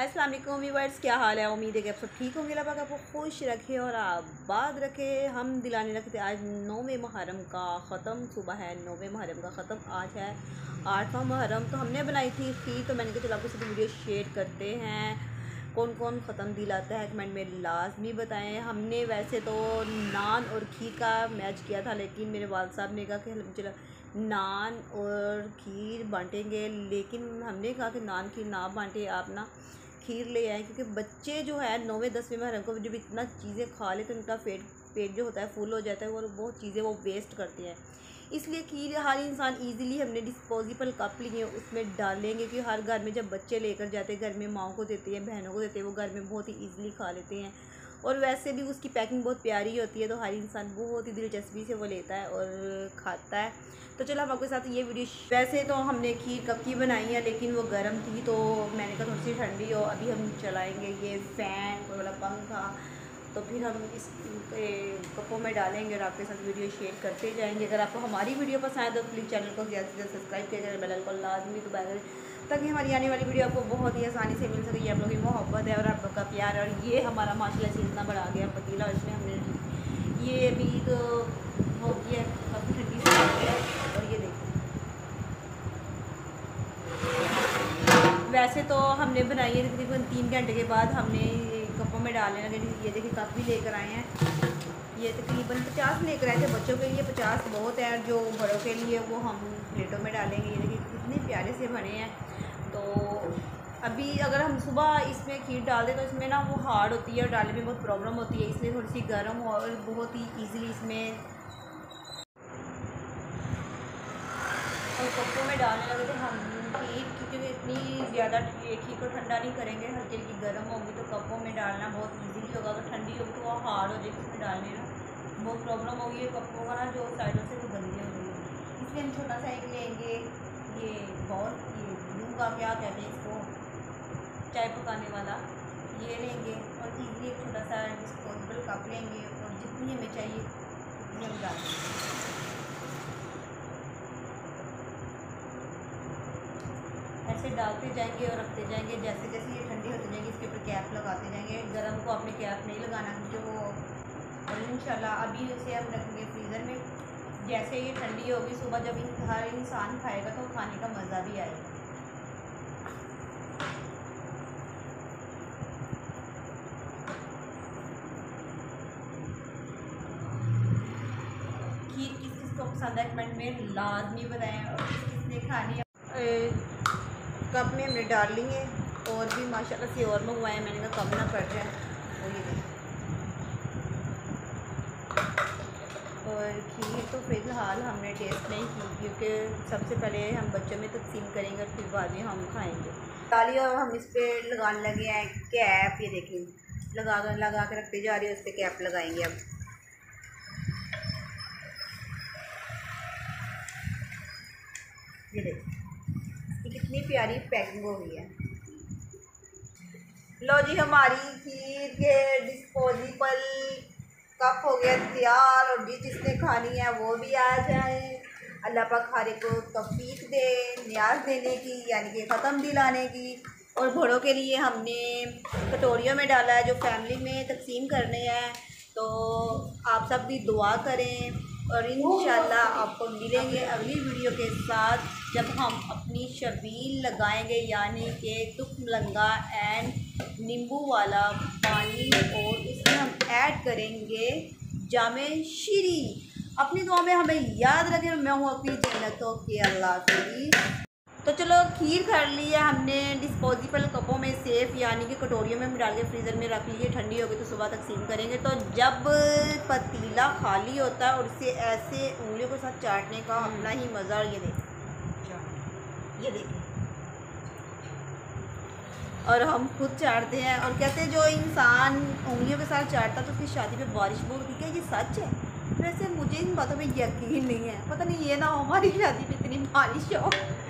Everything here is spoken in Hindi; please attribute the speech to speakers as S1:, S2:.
S1: अस्सलाम वालेकुम व्यूअर्स, क्या हाल है। उम्मीद है कि आप सब ठीक होंगे। अल्लाह पाक आपको खुश रखे और आबाद रखे। हम दिलाने रखते आज 9वें मुहर्रम का ख़त्म। सुबह है 9वें मुहर्रम का ख़त्म। आज है 8वां मुहर्रम। तो हमने बनाई थी खीर। तो मैंने कहा चलो आपको साथ वीडियो शेयर करते हैं। कौन कौन ख़त्म दिलाता है कमेंट में लाजमी बताएं। हमने वैसे तो नान और खीर का मैच किया था, लेकिन मेरे वालिद साहब ने कहा कि चलो नान और खीर बांटेंगे, लेकिन हमने कहा कि नान खीर ना बांटे, आप ना खीर ले आए, क्योंकि बच्चे जो है 9वें 10वें मुहर्रम को जब इतना चीज़ें खा लेते हैं, उनका पेट जो होता है फुल हो जाता है और बहुत चीज़ें वो वेस्ट करते हैं। इसलिए खीर हर इंसान इजीली हमने डिस्पोजेबल कप लिए उसमें डालेंगे, क्योंकि हर घर में जब बच्चे लेकर जाते हैं घर में माओ को देते हैं, बहनों को देते हैं, वो घर में बहुत ही ईजिली खा लेते हैं। और वैसे भी उसकी पैकिंग बहुत प्यारी होती है, तो हर इंसान बहुत ही दिलचस्पी से वो लेता है और खाता है। तो चलो हम आपके साथ ये वीडियो, वैसे तो हमने खीर कब की बनाई है, लेकिन वो गर्म थी तो मैंने कहा थोड़ी सी ठंडी हो। अभी हम चलाएँगे ये फ़ैन वाला पंखा, तो फिर हम इस कपों में डालेंगे और आपके साथ वीडियो शेयर करते जाएंगे। अगर आपको हमारी वीडियो पसंद है तो प्लीज़ चैनल को ज़्यादा से ज़्यादा सब्सक्राइब करें, बेल आइकन को लाजमी दबा करें, ताकि हमारी आने वाली वीडियो आपको बहुत ही आसानी से मिल सके। ये आप लोगों की मोहब्बत है और आप लोग का प्यार है। और ये हमारा माशाल्लाह से इतना बड़ा आ गया पतीला, इसमें हमने ये अभी तो हो गया काफ़ी ठंडी से हो गया। और ये देखिए, वैसे तो हमने बनाई है तकरीबन 3 घंटे के बाद हमने कपों में डालने लगे। ये देखिए कप भी लेकर आए हैं। ये तकरीबन 50 लेकर आए थे। बच्चों के लिए 50 बहुत है, और जो बड़ों के लिए वो हम प्लेटों में डालेंगे। ये देखिए कितने प्यारे से बने हैं। तो अभी अगर हम सुबह इसमें खीर डाल दें तो इसमें ना वो हार्ड होती है और डालने में बहुत प्रॉब्लम होती है, इसलिए थोड़ी सी गर्म हो और बहुत ही ईज़िली इसमें कपों में डालने लगे थे हम खीर, क्योंकि इतनी ज़्यादा खीर को ठंडा नहीं करेंगे, हल्की हल्की गर्म होगी तो कपों में डालना बहुत इजीली होगा। अगर ठंडी होगी तो वो हार्ड हो जाएगी, इसमें डालने ना बहुत प्रॉब्लम होगी। कपों का ना जो साइडों से वो गंदी हो गई, इसलिए हम छोटा सा एक लेंगे। ये बहुत ये ब्लू का क्या कहते हैं इसको, चाय पकाने वाला, ये लेंगे और ईज़िली एक छोटा सा डिस्पोजेबल कप लेंगे और जितनी हमें चाहिए उतनी हम डालेंगे। ऐसे डालते जाएंगे और रखते जाएंगे। जैसे जैसे ये ठंडी होती जाएंगी इसके ऊपर कैप लगाते जाएंगे। गर्म को आपने कैप नहीं लगाना, क्योंकि वो और इंशाल्लाह अभी इसे हम रखेंगे फ्रीज़र में। जैसे ये ठंडी होगी सुबह जब हर इंसान खाएगा तो खाने का मज़ा भी आएगा। खीर किस किस को पसंद है कमेंट में लाजमी बताएं, और किस किसने खानी है। कप में हमने डाल ली है और भी माशाल्लाह से और मंगवाए, मैंने कहा कम ना पड़ जाए। और ये देखिए, और खीर तो फ़िलहाल हमने टेस्ट नहीं की, क्योंकि सबसे पहले हम बच्चों में तकसीम करेंगे और फिर बाद में हम खाएंगे। डाली और हम इस पर लगाने लगे हैं कैप। ये देखिए लगा के रखते जा रहे हैं, उस पर कैप लगाएंगे। अब ये देखिए कितनी प्यारी पैकिंग हो गई है। लो जी, हमारी खीर के डिस्पोजेबल कप हो गया तैयार, और भी जिसने खानी है वो भी आ जाए। अल्लाह पाक हर एक को तौफीक दे न्याज देने की, यानी कि ख़त्म दिलाने की। और बड़ों के लिए हमने कटोरियों में डाला है जो फैमिली में तकसीम करने हैं। तो आप सब भी दुआ करें और इंशाल्लाह आपको मिलेंगे अगली वीडियो के साथ, जब हम अपनी शबील लगाएंगे, यानी कि तुखमलंगा एंड नींबू वाला पानी, और इसमें हम ऐड करेंगे जामे शीरी। अपनी दुआ में हमें याद रखें। मैं हूँ अपनी जन्नतों के अल्लाह की। तो चलो खीर कर ली है हमने डिस्पोजेबल कपों में सेफ़, यानी कि कटोरियों में हम डाल के फ्रीज़र में रख लिए। ठंडी होगी तो सुबह तकसीम करेंगे। तो जब पतीला खाली होता है और इसे ऐसे उंगलियों के साथ चाटने का अपना ही मज़ा। और ये देखिए और हम खुद चाटते हैं और कहते हैं जो इंसान उंगलियों के साथ चाटता तो उसकी शादी में बारिश बहुत होती है। ये सच है। वैसे मुझे इन बातों में यकीन नहीं है, पता नहीं ये ना हो हमारी शादी में इतनी बारिश हो।